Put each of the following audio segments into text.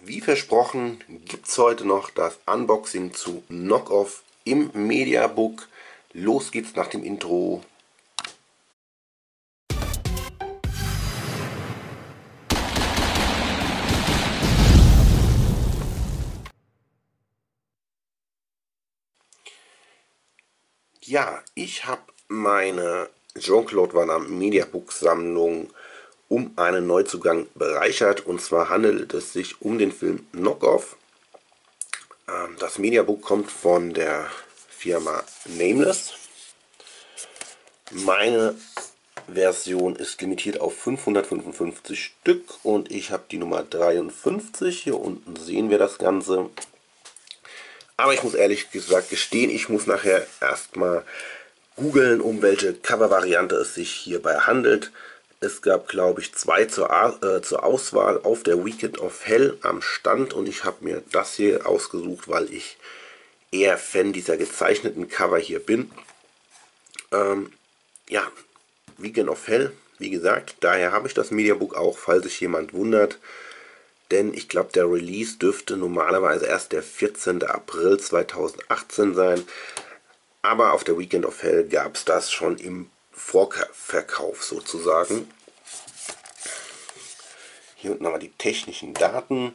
Wie versprochen gibt es heute noch das Unboxing zu Knock-Off im Mediabook. Los geht's nach dem Intro. Ja, ich habe meine Jean-Claude Van Damme Mediabook Sammlung um einen Neuzugang bereichert, und zwar handelt es sich um den Film Knock-Off. Das Mediabook kommt von der Firma Nameless. Meine Version ist limitiert auf 555 Stück und ich habe die Nummer 53. Hier unten sehen wir das Ganze. Aber ich muss ehrlich gesagt gestehen, ich muss nachher erstmal googeln, um welche Cover-Variante es sich hierbei handelt. Es gab, glaube ich, zwei zur Auswahl auf der Weekend of Hell am Stand und ich habe mir das hier ausgesucht, weil ich eher Fan dieser gezeichneten Cover hier bin. Ja, Weekend of Hell, wie gesagt, daher habe ich das Mediabook auch, falls sich jemand wundert. Denn ich glaube, der Release dürfte normalerweise erst der 14. April 2018 sein. Aber auf der Weekend of Hell gab es das schon im Vorverkauf sozusagen. Hier unten haben wir die technischen Daten.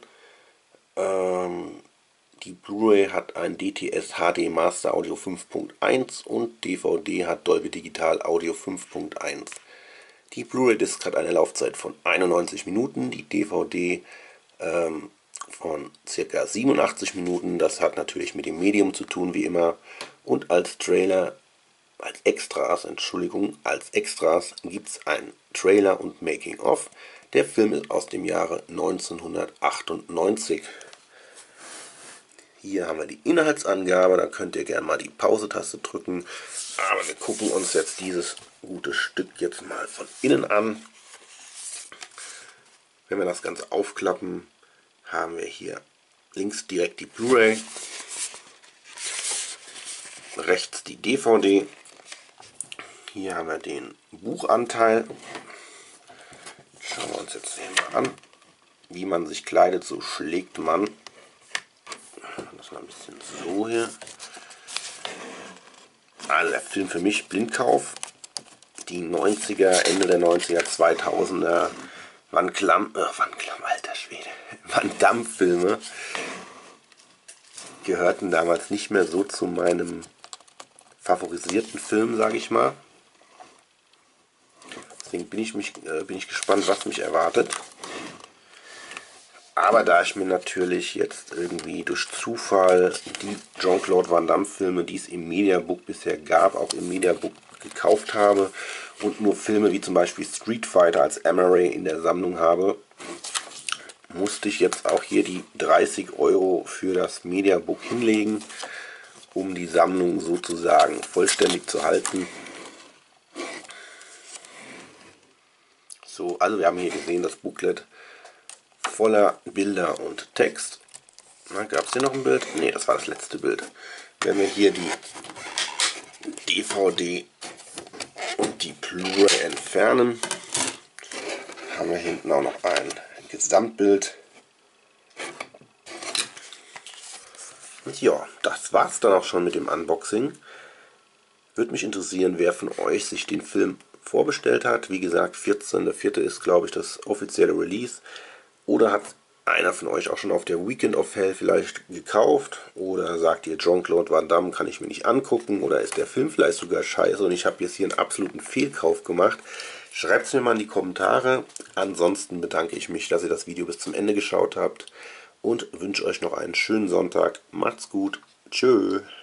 Die Blu-ray hat ein DTS HD Master Audio 5.1 und DVD hat Dolby Digital Audio 5.1. Die Blu-ray-Disc hat eine Laufzeit von 91 Minuten, die DVD von ca. 87 Minuten. Das hat natürlich mit dem Medium zu tun, wie immer. Und als Extras gibt es einen Trailer und Making-of. Der Film ist aus dem Jahre 1998. Hier haben wir die Inhaltsangabe, da könnt ihr gerne mal die Pause-Taste drücken. Aber wir gucken uns jetzt dieses gute Stück jetzt mal von innen an. Wenn wir das Ganze aufklappen, haben wir hier links direkt die Blu-ray, rechts die DVD. Hier haben wir den Buchanteil. Schauen wir uns jetzt hier mal an. Wie man sich kleidet, so schlägt man. Das mal ein bisschen so hier. Also der Film für mich Blindkauf. Die 90er, Ende der 90er, 2000er Van Damme-Filme gehörten damals nicht mehr so zu meinem favorisierten Film, sage ich mal. Deswegen bin ich gespannt, was mich erwartet. Aber da ich mir natürlich jetzt irgendwie durch Zufall die Jean-Claude Van Damme Filme, die es im Mediabook bisher gab, auch im Mediabook gekauft habe und nur Filme wie zum Beispiel Street Fighter als Amaray in der Sammlung habe, musste ich jetzt auch hier die 30 € für das Mediabook hinlegen, um die Sammlung sozusagen vollständig zu halten. So, also wir haben hier gesehen das Booklet voller Bilder und Text. Gab es hier noch ein Bild? Ne, das war das letzte Bild. Wenn wir hier die DVD und die Blu-ray entfernen, haben wir hinten auch noch ein Gesamtbild. Und ja, das war's dann auch schon mit dem Unboxing. Würde mich interessieren, wer von euch sich den Film vorbestellt hat. Wie gesagt, 14.04. ist, glaube ich, das offizielle Release. Oder hat einer von euch auch schon auf der Weekend of Hell vielleicht gekauft? Oder sagt ihr, Jean-Claude Van Damme kann ich mir nicht angucken? Oder ist der Film vielleicht sogar scheiße und ich habe jetzt hier einen absoluten Fehlkauf gemacht? Schreibt es mir mal in die Kommentare. Ansonsten bedanke ich mich, dass ihr das Video bis zum Ende geschaut habt und wünsche euch noch einen schönen Sonntag. Macht's gut. Tschö.